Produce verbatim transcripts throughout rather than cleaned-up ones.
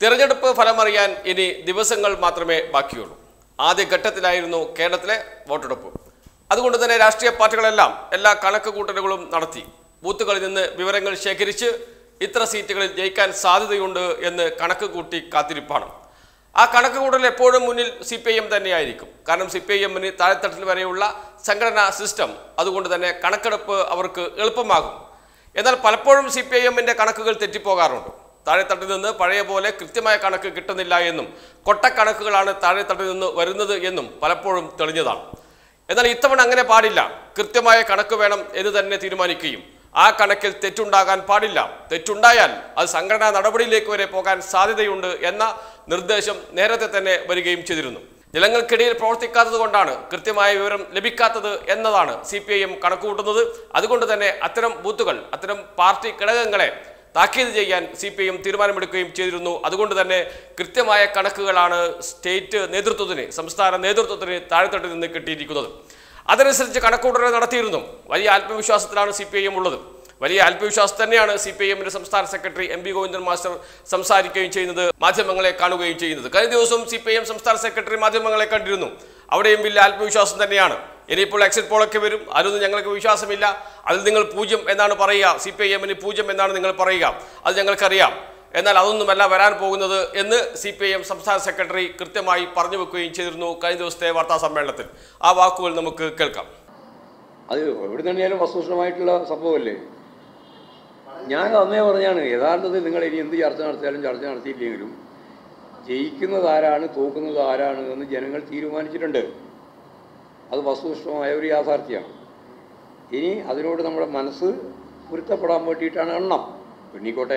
തിരഞ്ഞെടുപ്പ് ഫലമറിയാൻ ഇനി ദിവസങ്ങൾ മാത്രമേ ബാക്കിയുള്ളൂ. ആദ്യഘട്ടത്തിലായിരുന്നു കേരളത്തിലെ വോട്ടെടുപ്പ്. അതുകൊണ്ട് തന്നെ രാഷ്ട്രീയ പാർട്ടികളെല്ലാം എല്ലാ കണക്ക് കൂട്ടലുകളും നടത്തി ബൂത്തുകളിൽ നിന്ന് വിവരങ്ങൾ ശേഖരിച്ച് ഇത്ര സീറ്റുകളിൽ ജയിക്കാൻ സാധ്യതയുണ്ട് എന്ന് കണക്ക് കൂട്ടി കാത്തിരിപ്പാണ്. ആ കണക്ക് കൂട്ടൽ എപ്പോഴും മുന്നിൽ സി പി ഐ എം തന്നെയായിരിക്കും. കാരണം സി പി ഐ എമ്മിന് താഴെത്തട്ടിൽ വരെയുള്ള സംഘടനാ സിസ്റ്റം, അതുകൊണ്ട് തന്നെ കണക്കെടുപ്പ് അവർക്ക് എളുപ്പമാകും. എന്നാൽ പലപ്പോഴും സി പി ഐ എമ്മിൻ്റെ കണക്കുകൾ തെറ്റിപ്പോകാറുണ്ട്. താഴെത്തട്ടിൽ നിന്ന് പഴയ പോലെ കൃത്യമായ കണക്ക് കിട്ടുന്നില്ല എന്നും കൊട്ടക്കണക്കുകളാണ് താഴെത്തട്ടിൽ നിന്ന് വരുന്നത് എന്നും പലപ്പോഴും തെളിഞ്ഞതാണ്. എന്നാൽ ഇത്തവണ അങ്ങനെ പാടില്ല. കൃത്യമായ കണക്ക് വേണം എന്ന് തന്നെ തീരുമാനിക്കുകയും ആ കണക്കിൽ തെറ്റുണ്ടാകാൻ പാടില്ല. തെറ്റുണ്ടായാൽ അത് സംഘടനാ നടപടിയിലേക്ക് വരെ പോകാൻ സാധ്യതയുണ്ട് എന്ന നിർദ്ദേശം നേരത്തെ തന്നെ വരികയും ചെയ്തിരുന്നു. ജനങ്ങൾക്കിടയിൽ പ്രവർത്തിക്കാത്തത് കൊണ്ടാണ് കൃത്യമായ വിവരം ലഭിക്കാത്തത് എന്നതാണ് സി പി ഐ എം കണക്കുകൂട്ടുന്നത്. അതുകൊണ്ട് തന്നെ അത്തരം ബൂത്തുകൾ, അത്തരം പാർട്ടി ഘടകങ്ങളെ താക്കീത് ചെയ്യാൻ സി പി ഐ എം തീരുമാനമെടുക്കുകയും ചെയ്തിരുന്നു. അതുകൊണ്ട് തന്നെ കൃത്യമായ കണക്കുകളാണ് സ്റ്റേറ്റ് നേതൃത്വത്തിന്, സംസ്ഥാന നേതൃത്വത്തിന് താഴെത്തട്ടിൽ നിന്ന് കിട്ടിയിരിക്കുന്നത്. അതനുസരിച്ച് കണക്കുകൂട്ടൽ നടത്തിയിരുന്നു. വലിയ ആത്മവിശ്വാസത്തിലാണ് സി പി ഐ എം ഉള്ളത്. വലിയ ആത്മവിശ്വാസം തന്നെയാണ് സി പി ഐ എമ്മിന്റെ സംസ്ഥാന secretary M P Govindan master സംസാരിക്കുകയും ചെയ്യുന്നത്, മാധ്യമങ്ങളെ കാണുകയും ചെയ്യുന്നത്. കഴിഞ്ഞ ദിവസവും സി പി ഐ എം സംസ്ഥാന സെക്രട്ടറി മാധ്യമങ്ങളെ കണ്ടിരുന്നു. അവിടെയും വലിയ ആത്മവിശ്വാസം തന്നെയാണ്. ഇനിയിപ്പോൾ എക്സിറ്റ് പോളൊക്കെ വരും, അതൊന്നും ഞങ്ങൾക്ക് വിശ്വാസമില്ല, അതിൽ നിങ്ങൾ പൂജ്യം എന്നാണ് പറയുക, സി പി ഐ എമ്മിന് പൂജ്യം എന്നാണ് നിങ്ങൾ പറയുക, അത് ഞങ്ങൾക്കറിയാം, എന്നാൽ അതൊന്നുമല്ല വരാൻ പോകുന്നത് എന്ന് സി പി ഐ എം സംസ്ഥാന സെക്രട്ടറി കൃത്യമായി പറഞ്ഞു വെക്കുകയും ചെയ്തിരുന്നു കഴിഞ്ഞ ദിവസത്തെ വാർത്താ സമ്മേളനത്തിൽ. ആ വാക്കുകൾ നമുക്ക് കേൾക്കാം. അത് എവിടെ തന്നെയാലും വസ്തുനിഷ്ഠമായിട്ടുള്ള സംഭവമല്ലേ. ഞാൻ അന്നേ പറഞ്ഞാണ്, യഥാർത്ഥത്തിൽ നിങ്ങൾ ഇനി എന്ത് ചർച്ച നടത്തിയാലും ചർച്ച നടത്തിയില്ലെങ്കിലും ജയിക്കുന്നത് ആരാണ് തോക്കുന്നത് ആരാണ് എന്ന് ജനങ്ങൾ തീരുമാനിച്ചിട്ടുണ്ട്. അത് വസ്തുനിഷ്ഠമായ ഒരു യാഥാർത്ഥ്യമാണ്. ഇനി അതിനോട് നമ്മുടെ മനസ്സ് പൊരുത്തപ്പെടാൻ വേണ്ടിയിട്ടാണ് എണ്ണം. പെണ്ണിക്കോട്ടെ,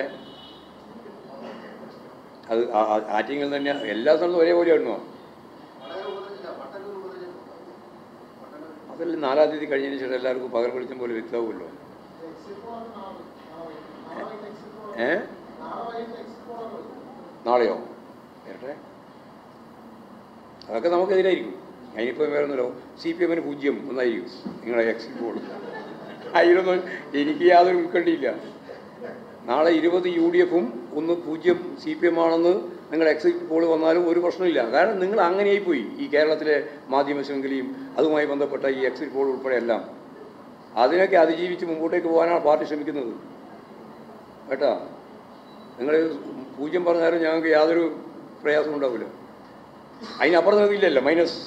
അത് ആറ്റിങ്ങൾ തന്നെ എല്ലാ സ്ഥലത്തും ഒരേപോലെ എണ്ണോ. അതല്ല നാലാം തീയതി കഴിഞ്ഞതിന് ശേഷം എല്ലാവർക്കും പകൽ വെളിച്ചം പോലെ വ്യക്തമാവുമല്ലോ. ഏ നാളെയോ കേട്ടെ, അതൊക്കെ നമുക്കെതിരായിരിക്കും. അതിനിപ്പോൾ വേറൊന്നുമല്ലോ. സി പി എമ്മിന് പൂജ്യം ഒന്നായിരിക്കും നിങ്ങളെ എക്സിറ്റ് പോൾ. അതിലൊന്നും എനിക്ക് യാതൊരു ഉൾക്കണ്ടിയില്ല. നാളെ ഇരുപത് യു ഡി എഫും ഒന്ന് പൂജ്യം സി പി എം ആണെന്ന് നിങ്ങൾ എക്സിറ്റ് പോൾ വന്നാലും ഒരു പ്രശ്നമില്ല. കാരണം നിങ്ങൾ അങ്ങനെയായി പോയി. ഈ കേരളത്തിലെ മാധ്യമ ശൃംഖലയും അതുമായി ബന്ധപ്പെട്ട ഈ എക്സിറ്റ് പോൾ ഉൾപ്പെടെയെല്ലാം അതിനൊക്കെ അതിജീവിച്ച് മുമ്പോട്ടേക്ക് പോകാനാണ് പാർട്ടി ശ്രമിക്കുന്നത് കേട്ടോ. നിങ്ങൾ പൂജ്യം പറഞ്ഞാലും ഞങ്ങൾക്ക് യാതൊരു പ്രയാസവും ഉണ്ടാവില്ല. അതിനപ്പുറം നിങ്ങൾക്കില്ലല്ലോ മൈനസ്.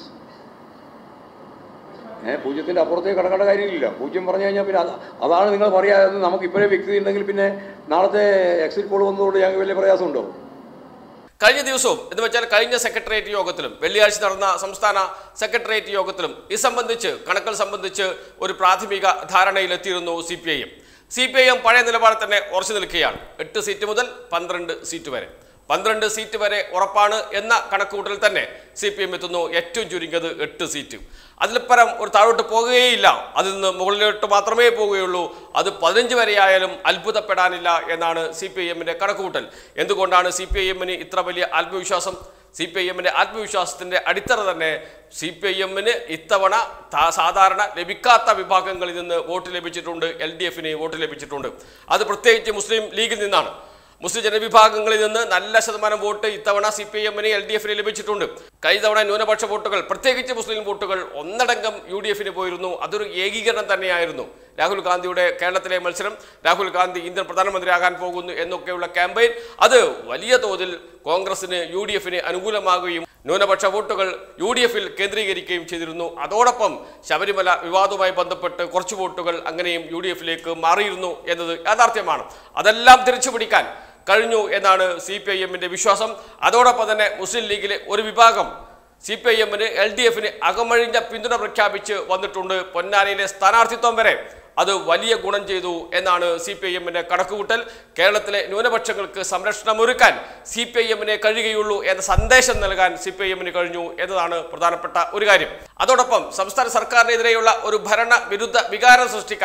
ഏഹ് പൂജ്യത്തിൻ്റെ അപ്പുറത്തേക്ക് കടക്കേണ്ട കാര്യമില്ല. പൂജ്യം പറഞ്ഞു കഴിഞ്ഞാൽ പിന്നെ അത് അതാണ് നിങ്ങൾ പറയാതെ നമുക്ക് ഇപ്പോഴേ വ്യക്തി ഉണ്ടെങ്കിൽ പിന്നെ നാളത്തെ എക്സിറ്റ് പോൾ വന്നതുകൊണ്ട് ഞങ്ങൾക്ക് വലിയ പ്രയാസമുണ്ടോ? കഴിഞ്ഞ ദിവസവും എന്ന് വെച്ചാൽ കഴിഞ്ഞ സെക്രട്ടേറിയറ്റ് യോഗത്തിലും വെള്ളിയാഴ്ച നടന്ന സംസ്ഥാന സെക്രട്ടേറിയറ്റ് യോഗത്തിലും ഇത് സംബന്ധിച്ച് കണക്കുകൾ സംബന്ധിച്ച് ഒരു പ്രാഥമിക ധാരണയിലെത്തിയിരുന്നു C P I M. C P I M പഴയ നിലപാടിൽ തന്നെ ഉറച്ചു നിൽക്കുകയാണ്. എട്ട് സീറ്റ് മുതൽ പന്ത്രണ്ട് സീറ്റ് വരെ പന്ത്രണ്ട് സീറ്റ് വരെ ഉറപ്പാണ് എന്ന കണക്കുകൂട്ടലിൽ തന്നെ സി പി എം എത്തുന്നു. ഏറ്റവും ചുരുങ്ങിയത് എട്ട് സീറ്റ്, അതിൽ പരം ഒരു താഴോട്ട് പോകുകയില്ല, അതിൽ നിന്ന് മുകളിലോട്ട് മാത്രമേ പോവുകയുള്ളൂ. അത് പതിനഞ്ച് വരെയായാലും അത്ഭുതപ്പെടാനില്ല എന്നാണ് സി പി ഐ എമ്മിൻ്റെ കണക്കുകൂട്ടൽ. എന്തുകൊണ്ടാണ് സി പി ഐ എമ്മിന് ഇത്ര വലിയ ആത്മവിശ്വാസം? സി പി ഐ എമ്മിൻ്റെ ആത്മവിശ്വാസത്തിൻ്റെ അടിത്തറ തന്നെ സി പി ഐ എമ്മിന് ഇത്തവണ സാധാരണ ലഭിക്കാത്ത വിഭാഗങ്ങളിൽ നിന്ന് വോട്ട് ലഭിച്ചിട്ടുണ്ട്. എൽ ഡി എഫിന് വോട്ട് ലഭിച്ചിട്ടുണ്ട്. അത് പ്രത്യേകിച്ച് മുസ്ലിം ലീഗിൽ നിന്നാണ്. മുസ്ലിം ജനവിഭാഗങ്ങളിൽ നിന്ന് നല്ല ശതമാനം വോട്ട് ഇത്തവണ സി പി ഐ എമ്മിന് എൽ ഡി എഫിന് ലഭിച്ചിട്ടുണ്ട്. കഴിഞ്ഞ തവണ ന്യൂനപക്ഷ വോട്ടുകൾ, പ്രത്യേകിച്ച് മുസ്ലിം വോട്ടുകൾ ഒന്നടങ്കം യു ഡി എഫിന് പോയിരുന്നു. അതൊരു ഏകീകരണം തന്നെയായിരുന്നു. രാഹുൽ ഗാന്ധിയുടെ കേരളത്തിലെ മത്സരം, രാഹുൽ ഗാന്ധി ഇന്ത്യൻ പ്രധാനമന്ത്രിയാകാൻ പോകുന്നു എന്നൊക്കെയുള്ള ക്യാമ്പയിൻ, അത് വലിയ തോതിൽ കോൺഗ്രസിന് യു ഡി എഫിന് അനുകൂലമാകുകയും ന്യൂനപക്ഷ വോട്ടുകൾ യു ഡി എഫിൽ കേന്ദ്രീകരിക്കുകയും ചെയ്തിരുന്നു. അതോടൊപ്പം ശബരിമല വിവാദവുമായി ബന്ധപ്പെട്ട് കുറച്ച് വോട്ടുകൾ അങ്ങനെയും യു ഡി എഫിലേക്ക് മാറിയിരുന്നു എന്നത് യാഥാർത്ഥ്യമാണ്. അതെല്ലാം തിരിച്ചുപിടിക്കാൻ കഴിഞ്ഞു എന്നാണ് സി പി ഐ എമ്മിൻ്റെ വിശ്വാസം. അതോടൊപ്പം തന്നെ മുസ്ലിം ലീഗിലെ ഒരു വിഭാഗം സി പി ഐ എമ്മിന് എൽ ഡി എഫിന് അകമഴിഞ്ഞ പിന്തുണ പ്രഖ്യാപിച്ച് വന്നിട്ടുണ്ട്. പൊന്നാനിയിലെ സ്ഥാനാർത്ഥിത്വം വരെ അത് വലിയ ഗുണം ചെയ്തു എന്നാണ് സി പി ഐ എമ്മിൻ്റെ കണക്കുകൂട്ടൽ. കേരളത്തിലെ ന്യൂനപക്ഷങ്ങൾക്ക് സംരക്ഷണം ഒരുക്കാൻ സി പി ഐ എമ്മിനെ കഴിയുകയുള്ളൂ എന്ന സന്ദേശം നൽകാൻ സി പി ഐ എമ്മിന് കഴിഞ്ഞു എന്നതാണ് പ്രധാനപ്പെട്ട ഒരു കാര്യം. അതോടൊപ്പം സംസ്ഥാന സർക്കാരിനെതിരെയുള്ള ഒരു ഭരണ വിരുദ്ധ വികാരം സൃഷ്ടിക്കാൻ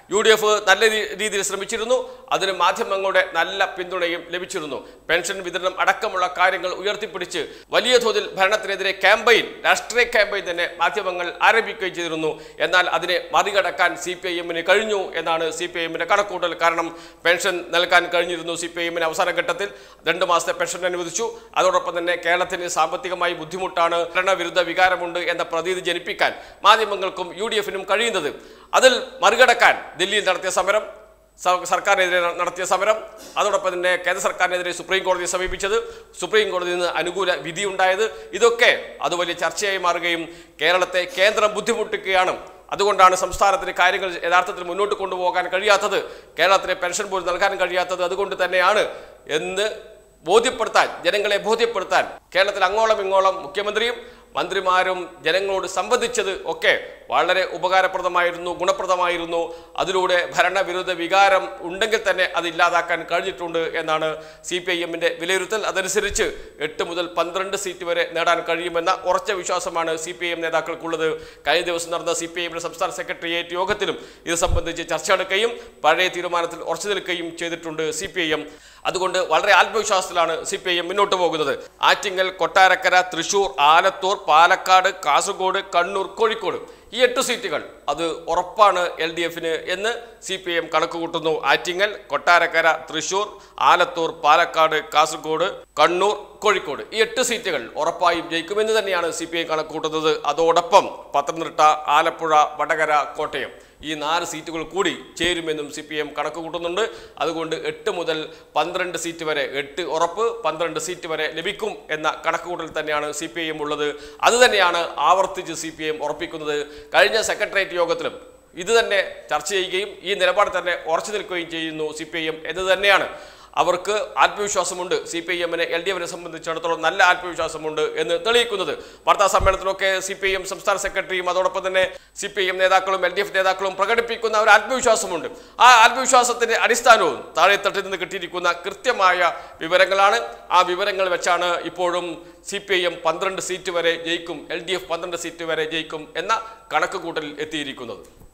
യു ഡി എഫ് നല്ല രീതിയിൽ ശ്രമിച്ചിരുന്നു. അതിന് മാധ്യമങ്ങളുടെ നല്ല പിന്തുണയും ലഭിച്ചിരുന്നു. പെൻഷൻ വിതരണം അടക്കമുള്ള കാര്യങ്ങൾ ഉയർത്തിപ്പിടിച്ച് വലിയ തോതിൽ ഭരണത്തിനെതിരെ ക്യാമ്പയിൻ, രാഷ്ട്രീയ ക്യാമ്പയിൻ തന്നെ മാധ്യമങ്ങൾ ആരംഭിക്കുകയും ചെയ്തിരുന്നു. എന്നാൽ അതിനെ മറികടക്കാൻ സി പി ഐ എമ്മിന് കഴിഞ്ഞു എന്നാണ് സി പി ഐ എമ്മിന്റെ കണക്കൂട്ടൽ. കാരണം പെൻഷൻ നൽകാൻ കഴിഞ്ഞിരുന്നു സി പി ഐ എമ്മിന്. അവസാന ഘട്ടത്തിൽ രണ്ട് മാസത്തെ പെൻഷൻ അനുവദിച്ചു. അതോടൊപ്പം തന്നെ കേരളത്തിന് സാമ്പത്തികമായി ബുദ്ധിമുട്ടാണ്, ഭരണവിരുദ്ധ വികാരമുണ്ട് എന്ന പ്രതീതി ജനിപ്പിക്കാൻ മാധ്യമങ്ങൾക്കും യു ഡി എഫിനും കഴിയുന്നത്. അതിൽ മറികടക്കാൻ ദില്ലിയിൽ നടത്തിയ സമരം, സർക്കാരിനെതിരെ നടത്തിയ സമരം, അതോടൊപ്പം തന്നെ കേന്ദ്ര സർക്കാരിനെതിരെ സുപ്രീം കോടതിയെ സമീപിച്ചത്, സുപ്രീം കോടതിയിൽ നിന്ന് അനുകൂല വിധി ഉണ്ടായത്, ഇതൊക്കെ അത് വലിയ ചർച്ചയായി മാറുകയും കേരളത്തെ കേന്ദ്രം ബുദ്ധിമുട്ടിക്കുകയാണ്. അതുകൊണ്ടാണ് സംസ്ഥാനത്തിന് കാര്യങ്ങൾ യഥാർത്ഥത്തിൽ മുന്നോട്ട് കൊണ്ടുപോകാൻ കഴിയാത്തത്, കേരളത്തിന് പെൻഷൻ പോലും നൽകാൻ കഴിയാത്തത്. അതുകൊണ്ട് തന്നെയാണ് എന്ന് ബോധ്യപ്പെടുത്താൻ, ജനങ്ങളെ ബോധ്യപ്പെടുത്താൻ കേരളത്തിൽ അങ്ങോളം ഇങ്ങോളം മുഖ്യമന്ത്രിയും മന്ത്രിമാരും ജനങ്ങളോട് സംവദിച്ചത് ഒക്കെ വളരെ ഉപകാരപ്രദമായിരുന്നു, ഗുണപ്രദമായിരുന്നു. അതിലൂടെ ഭരണവിരുദ്ധ വികാരം ഉണ്ടെങ്കിൽ തന്നെ അത് ഇല്ലാതാക്കാൻ കഴിഞ്ഞിട്ടുണ്ട് എന്നാണ് സി പി ഐ എമ്മിൻ്റെ വിലയിരുത്തൽ. അതനുസരിച്ച് എട്ട് മുതൽ പന്ത്രണ്ട് സീറ്റ് വരെ നേടാൻ കഴിയുമെന്ന ഉറച്ച വിശ്വാസമാണ് സി പി ഐ എം നേതാക്കൾക്കുള്ളത്. കഴിഞ്ഞ ദിവസം നടന്ന സി പി ഐ എമ്മിൻ്റെ സംസ്ഥാന സെക്രട്ടേറിയറ്റ് യോഗത്തിലും ഇത് സംബന്ധിച്ച് ചർച്ച നടക്കുകയും പഴയ തീരുമാനത്തിൽ ഉറച്ചു നിൽക്കുകയും ചെയ്തിട്ടുണ്ട് സി പി ഐ എം. അതുകൊണ്ട് വളരെ ആത്മവിശ്വാസത്തിലാണ് സി പി ഐ എം മുന്നോട്ട് പോകുന്നത്. ആറ്റിങ്ങൽ, കൊട്ടാരക്കര, തൃശൂർ, ആലത്തൂർ, പാലക്കാട്, കാസർഗോഡ്, കണ്ണൂർ, കോഴിക്കോട് ഈ എട്ട് സീറ്റുകൾ അത് ഉറപ്പാണ് എൽ ഡി എഫിന് എന്ന് സി പി ഐ എം കണക്ക് കൂട്ടുന്നു. ആറ്റിങ്ങൽ, കൊട്ടാരക്കര, തൃശൂർ, ആലത്തൂർ, പാലക്കാട്, കാസർഗോഡ്, കണ്ണൂർ, കോഴിക്കോട് ഈ എട്ട് സീറ്റുകൾ ഉറപ്പായും ജയിക്കുമെന്ന് തന്നെയാണ് സി പി ഐ കണക്ക് കൂട്ടുന്നത്. അതോടൊപ്പം പത്തനംതിട്ട, ആലപ്പുഴ, വടകര, കോട്ടയം ഈ നാല് സീറ്റുകൾ കൂടി ചേരുമെന്നും സി പി എം കണക്ക് കൂട്ടുന്നുണ്ട്. അതുകൊണ്ട് എട്ട് മുതൽ പന്ത്രണ്ട് സീറ്റ് വരെ, എട്ട് ഉറപ്പ്, പന്ത്രണ്ട് സീറ്റ് വരെ ലഭിക്കും എന്ന കണക്കുകൂട്ടൽ തന്നെയാണ് സി പി ഐ എം ഉള്ളത്. അതുതന്നെയാണ് ആവർത്തിച്ച് സി പി ഐ എം ഉറപ്പിക്കുന്നത്. കഴിഞ്ഞ സെക്രട്ടേറിയറ്റ് യോഗത്തിലും ഇത് തന്നെ ചർച്ച ചെയ്യുകയും ഈ നിലപാട് തന്നെ ഉറച്ചു നിൽക്കുകയും ചെയ്യുന്നു സി പി ഐ എം എന്ന് തന്നെയാണ്. അവർക്ക് ആത്മവിശ്വാസമുണ്ട്, സി പി ഐ എമ്മിനെ എൽ ഡി എഫിനെ സംബന്ധിച്ചിടത്തോളം നല്ല ആത്മവിശ്വാസമുണ്ട് എന്ന് തെളിയിക്കുന്നത്. വാർത്താ സമ്മേളനത്തിലൊക്കെ സി പി ഐ എം സംസ്ഥാന സെക്രട്ടറിയും അതോടൊപ്പം തന്നെ സി പി ഐ എം നേതാക്കളും എൽ ഡി എഫ് നേതാക്കളും പ്രകടിപ്പിക്കുന്ന ഒരു ആത്മവിശ്വാസമുണ്ട്. ആ ആത്മവിശ്വാസത്തിന്റെ അടിസ്ഥാനവും താഴെത്തട്ടിൽ നിന്ന് കിട്ടിയിരിക്കുന്ന കൃത്യമായ വിവരങ്ങളാണ്. ആ വിവരങ്ങൾ വെച്ചാണ് ഇപ്പോഴും സി പി ഐ എം പന്ത്രണ്ട് സീറ്റ് വരെ ജയിക്കും, എൽ ഡി എഫ് പന്ത്രണ്ട് സീറ്റ് വരെ ജയിക്കും എന്ന കണക്ക് കൂട്ടലിൽ എത്തിയിരിക്കുന്നത്.